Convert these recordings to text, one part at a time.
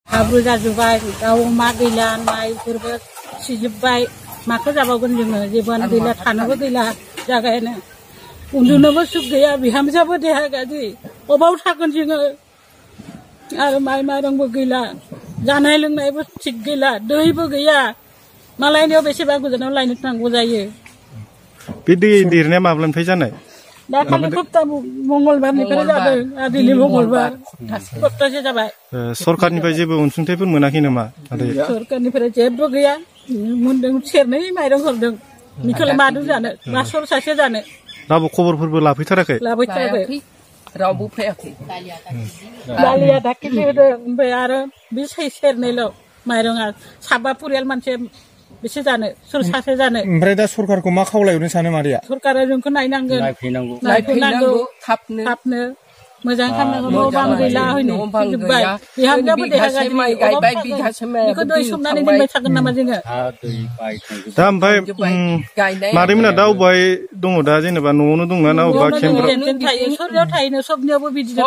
हाब्रु जाजोब्बाय दाउ अमा गैला माइफोरबो सिजोब्बाय माखौ जाबावगोन जोङो जेबोआनो गैला थानोबो गैला जागायानो उन्दुनोबो सुख गैया बिहामजोआबो देहा गाज्रि अबाव थागोन जोङो आरो माइ माइरंबो गैला जानाय लोंनायबो थिग गैला दैबो गैया मालायनियाव बेसेबा गोजानाव लायनो थांगौ जायो बे दै देरनाया माब्लानिफ्राय जानाय दाखालि सप्ता मंगलबारनिफ्राय जादों दिनै मंगलबार सप्तासे जाबाय सरकारनिफ्राय जेबो अनसुंथाइफोर मोनाखै नामा सरकारनिफ्राय जेबो गैया मोनदों सेरनै माइरं हरदों बेखौलाय मादों जानो मा सर सासे जानो रावबो खबरफोरबो लाफैथाराखै रावबो फैयाखै दालि आधा केजि होदों ओमफ्राय आरो बे सेरनैल' माइरङा साबा परियाल मानसि बेसे जानो सोर सासे जानो ओमफ्राय दा सरकारखौ मा खावलायनो सानो मादैया सरकारा जोंखौ नायनांगोन नायफैनांगौ थाबनो मोजां खालामनांगौ न' बां गैला हयनो जोब्बाय बिहामजोआबो देहा गाज्रि बेखौ दै सोमनानै दोनबाय थागोन नामा जोङो दा ओमफ्राय मादैमोना दा अबेहाय दङ दा जेनेबा न'आवनो दंना ना अबेबा केम्पआव थायो सोरनियाव थायोनो सबनियावबो बिदिनो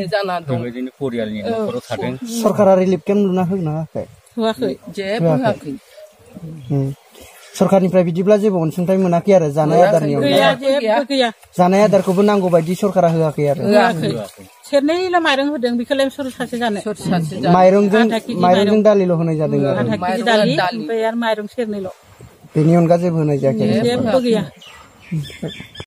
सरकारा रिलिफ केम्प लुना होना होआखै जेबो होआखै सरकारनिफ्राय बिदिब्ला जेबो अनसुंथाइ मोनाखै आरो जानाय आदारनि गैया जानाय आदारखौबो नांगौ बायदि सरकारा होआखै आरो सेरनैल' माइरं होदों बेखौलाय सोर सासे जानो माइरंजों दालिल' होनाय जादों आधा केजि दालि ओमफ्राय आरो माइरं सेरनैल' बेनि अनगा जेबो होनाय जायाखै जेबो गैया